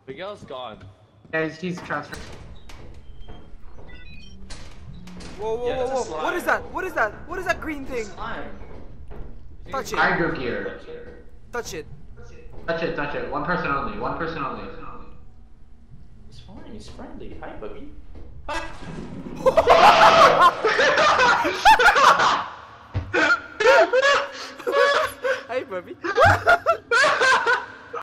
Miguel's gone. Yeah, he's transferred. Whoa, whoa, Yeah, whoa, that's a whoa! What slime. is that? What is that? What is that green thing? Slime. Touch it. Hydro gear. Touch it. Touch it, touch it. One person only. One person only. He's fine. He's friendly. Hi, Boogie.